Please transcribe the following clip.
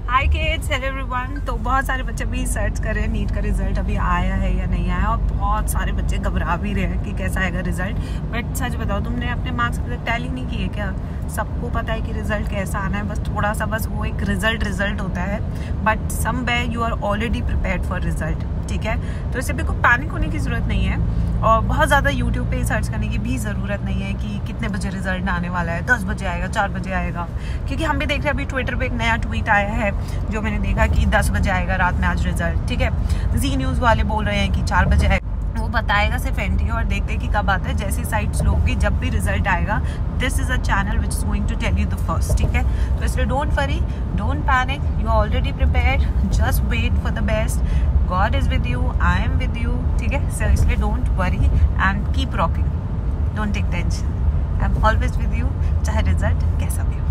हाय kids, hello everyone. तो बहुत सारे बच्चे भी सर्च कर रहे हैं नीट का रिजल्ट अभी आया है या नहीं आया, और बहुत सारे बच्चे घबरा भी रहे हैं कि कैसा आएगा रिजल्ट। बट सच बताओ, तुमने अपने मार्क्स अभी तक टैली नहीं किए क्या? सबको पता है कि रिजल्ट कैसा आना है, बस थोड़ा सा बस वो एक रिजल्ट होता है। But somewhere you are already prepared for result, ठीक है? तो इससे भी कोई पैनिक होने की ज़रूरत नहीं है, और बहुत ज़्यादा यूट्यूब पे सर्च करने की भी ज़रूरत नहीं है कि कितने बजे रिजल्ट आने वाला है, 10 बजे आएगा, 4 बजे आएगा। क्योंकि हम भी देख रहे हैं, अभी ट्विटर पे एक नया ट्वीट आया है जो मैंने देखा कि 10 बजे आएगा रात में आज रिजल्ट, ठीक है? जी न्यूज़ वाले बोल रहे हैं कि 4 बजे आएगा। वो बताएगा सिर्फ एनटीए, और देखते हैं कि कब आता है। जैसी साइट्स लोग की जब भी रिजल्ट आएगा, this is a channel which is going to tell you the first, ठीक है? तो इसलिए don't worry, don't panic, you are already prepared, just wait for the best. God is with you, I am with you, ठीक है? So इसलिए don't worry and keep rocking, don't take tension, I'm always with you, चाहे result कैसा भी हो।